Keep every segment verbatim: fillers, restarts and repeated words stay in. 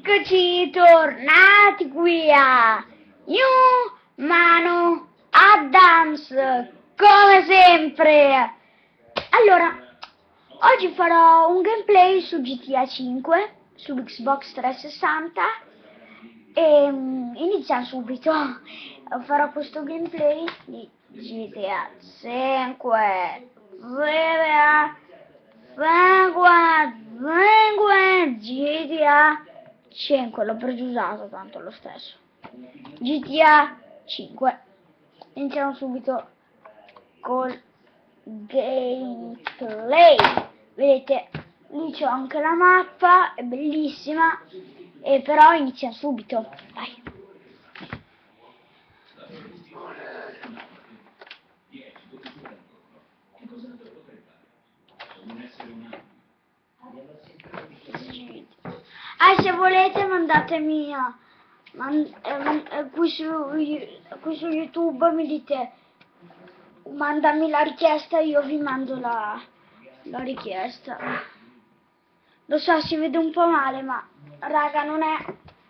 Eccoci tornati qui a New Mano Adams, come sempre. Allora, oggi farò un gameplay su G T A cinque, su Xbox trecentosessanta e um, iniziamo subito. Farò questo gameplay di G T A cinque. G T A cinque, l'ho pregiusato tanto lo stesso. G T A cinque. Iniziamo subito col gameplay. Vedete, lì c'ho anche la mappa, è bellissima, e però iniziamo subito. Vai. Ah, se volete mandatemi a, man, eh, man, eh, qui, su, qui su YouTube, mi dite, mandami la richiesta, io vi mando la, la richiesta. Lo so, si vede un po' male, ma raga, non è,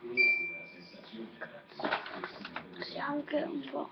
si anche un po'.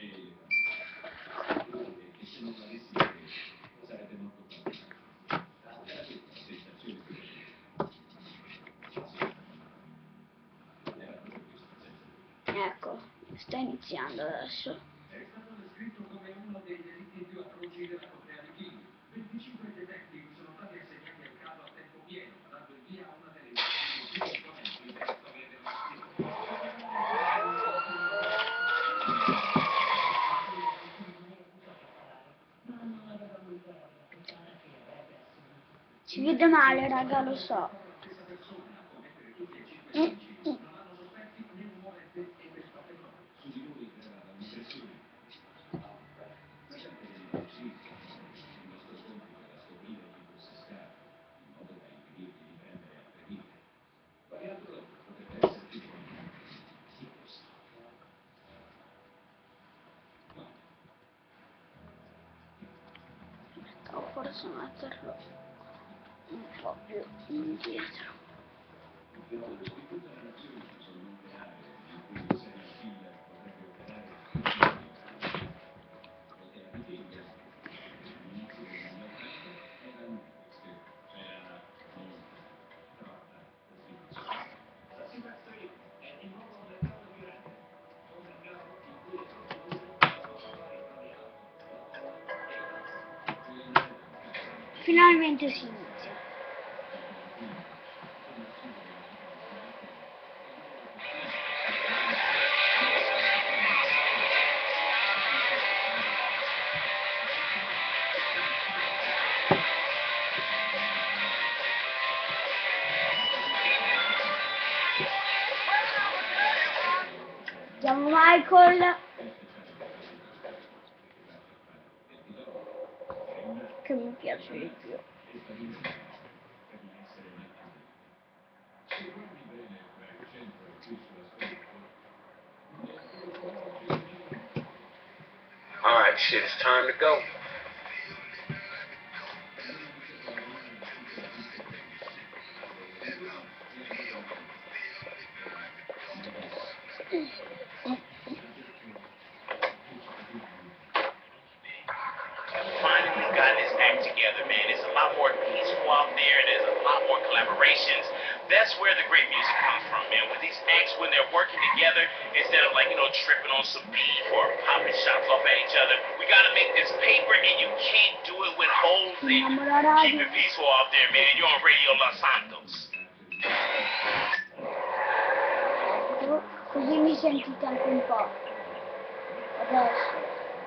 Ecco, sta iniziando adesso. È stato descritto come uno dei delitti più atroci della Corea di Kim. venticinque detective sono stati assegnati al caso a tempo pieno, dando il via a una delle indagini più imponenti della storia del nazione. Si vede male, raga, lo so. Mm, mm. O forse metterlo un po' più indietro. Finalmente si inizia. Chiamo Michael, che mi piace di più. Alright, shit, it's time to go. Finally, we've gotten this act together, man. It's a lot more peaceful out there. There's a lot more collaborations. That's where the great music comes from, man. With these acts, when they're working together, instead of, like, you know, tripping on some beef or popping shots off at each other, we gotta make this paper, and you can't do it with holes in. Keep it peaceful out there, man. You're on Radio Los Santos. Così mi sentite anche un po'. Adesso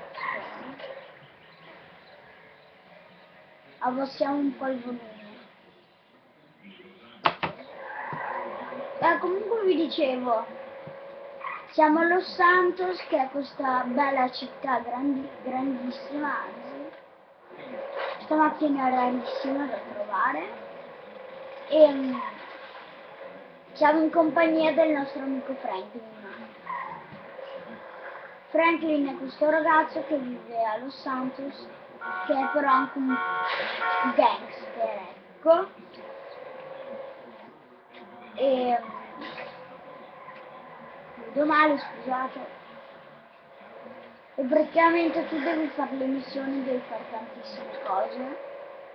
abbassiamo un po' il volume. Eh, comunque vi dicevo, siamo a Los Santos, che è questa bella città, grandi, grandissima, anzi, stamattina è rarissima da trovare, e um, siamo in compagnia del nostro amico Franklin. Franklin è questo ragazzo che vive a Los Santos, che è però anche un gangster, ecco. E Vedo male, scusate. E praticamente tu devi fare le missioni, devi fare tantissime cose.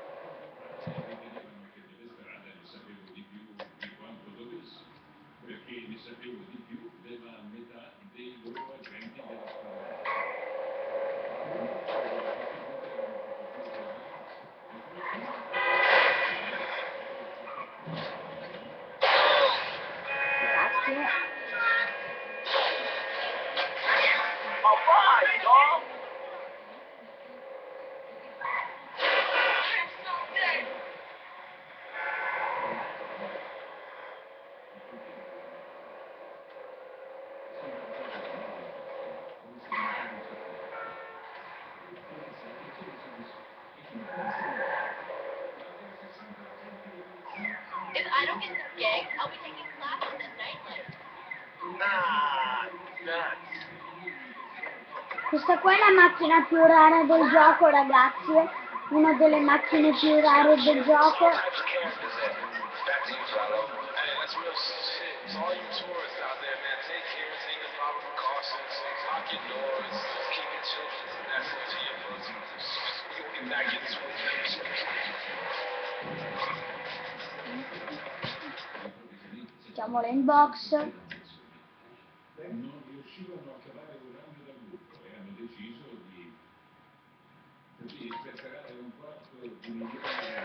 Grazie. Alright, dog. If I don't get this gig, I'll be taking classes at Nightlight. Nah, nuts. Questa qua è la macchina più rara del gioco, ragazzi. Una delle macchine più rare del gioco. Back to you, fellow. Hey, that's real shit. So all you tourists out there, man, take care, take the proper precautions, lock your doors, keep your children nestled to your bosom. You'll get back into it. Mettiamola in box. Non riuscivano a cavare un ramo dal buco e hanno deciso di, di sperperare un quarto di milione di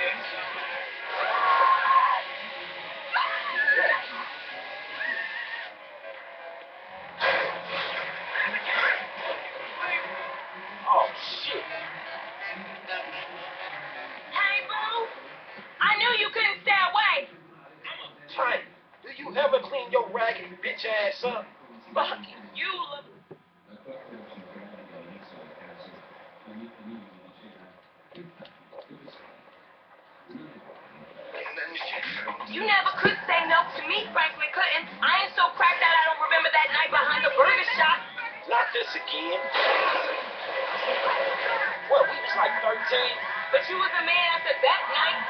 Oh, shit. Hey, boo! I knew you couldn't stay away. Tight. Do you ever clean your raggedy bitch ass up? Fuck you, look. You never could say no to me, Franklin couldn't. I ain't so cracked out I don't remember that night behind the burger shop. Not this again. What, we was like thirteen? But you was a man after that night.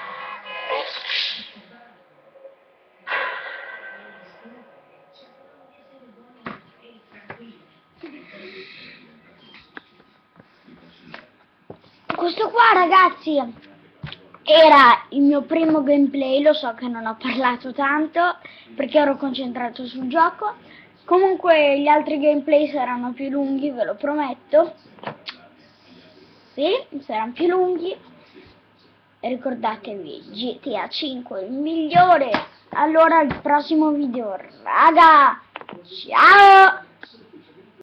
Questo qua, ragazzi, era il mio primo gameplay. Lo so che non ho parlato tanto perché ero concentrato sul gioco. Comunque gli altri gameplay saranno più lunghi, ve lo prometto. Sì, saranno più lunghi. E ricordatevi, G T A cinque il migliore. Allora, il prossimo video, raga, ciao!